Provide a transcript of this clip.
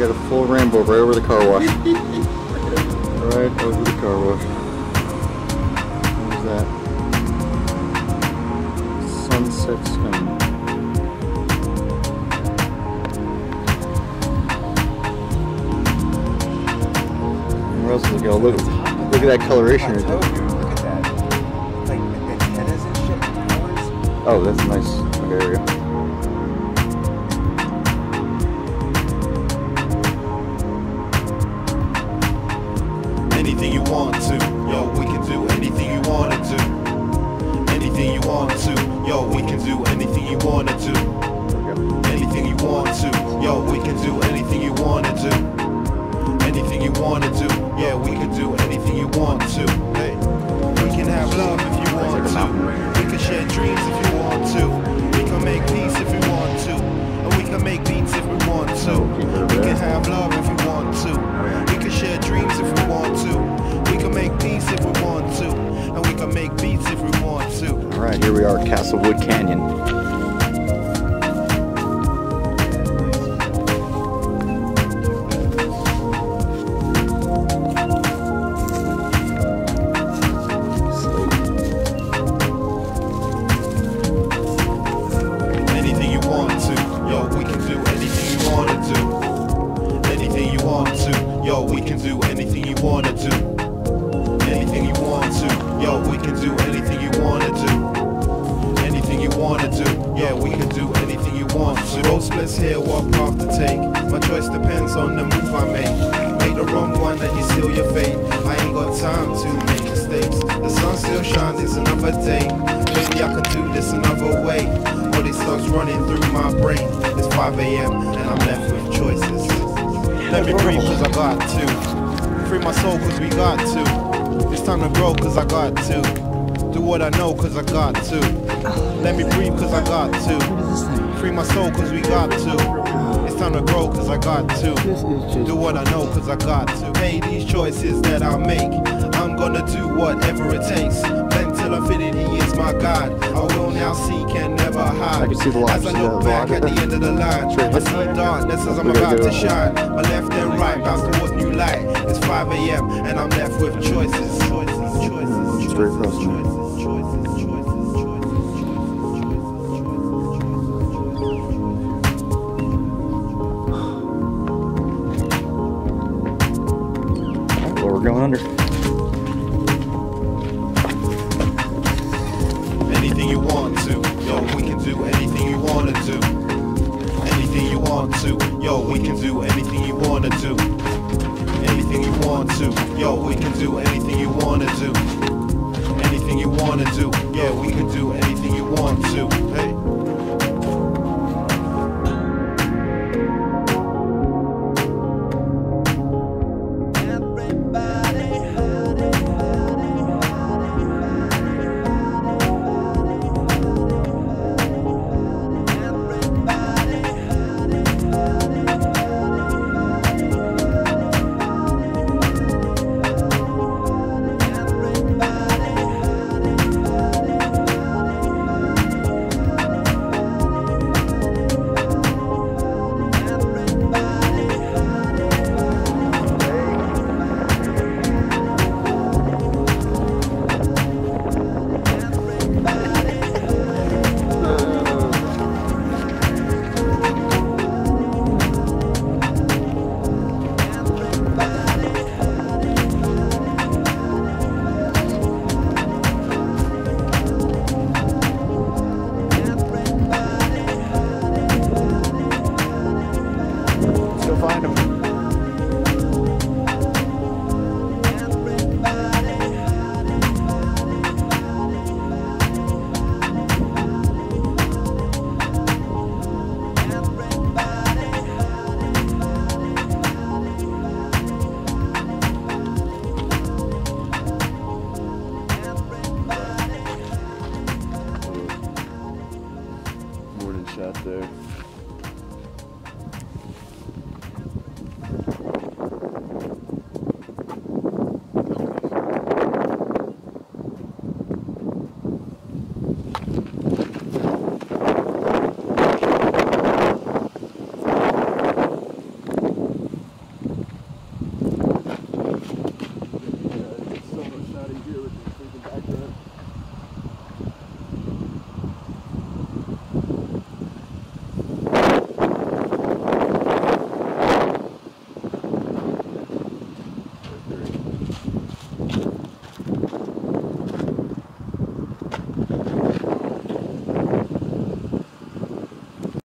got a full rainbow right over the car wash. Right over the car wash. What was that? Sunset Stone. Where else does it go? Look at that coloration right there. Look at that. It's like antennas and shit. Colors. Oh, that's nice. Okay, there we go. Anything you want to, yo, we can do anything you wanna do. Anything you want to, yo, we can do anything you wanna do. Anything you want to, yo, we can do anything you wanna do. Anything you wanna do, yeah, we can do anything you want to. Hey, we can have love if you want to. We can share dreams if you want to. We can make peace if we want to. And we can make beats if we want to. We can have love if we want to. We can share dreams if we want to. We can make peace if we want to. And we can make beats if we want to. Alright, here we are at Castlewood Canyon. Anything you want to, yo, we can do anything you wanna do. Anything you want to, yo, we can do anything you wanna do. Anything you want to, yo, we can do anything you wanna do. Anything you wanna do, yeah, we can do anything you want to. Road splits here, what path to take. My choice depends on the move I make. Make the wrong one, then you seal your fate. I ain't got time to make mistakes. The sun still shines, it's another day. Maybe I can do this another way. All these thoughts running through my brain. It's 5 a.m. and I'm left with choices. Let me breathe cause I got to. Free my soul cause we got to. It's time to grow cause I got to. Do what I know cause I got to. Let me breathe cause I got to. Free my soul cause we got to. It's time to grow cause I got to. Do what I know cause I got to. Hey, these choices that I make, I'm gonna do whatever it takes. Bend till I'm fitted, he is my God. I will now seek and never hide. I can see the lights. As I look back at the end of the line, I see darkness as I'm about to shine. My left and right bounce towards new light. It's 5 a.m. and I'm left with choices. Straight across the room. Well, we're going under. Anything you want to, yo, we can do anything you wanna do. Anything you want to, yo, we can do anything you wanna do. Anything you want to, yo, we can do anything you wanna do. Anything you wanna do, yeah, we can do anything you want to. Hey. Find them. Morning shot there.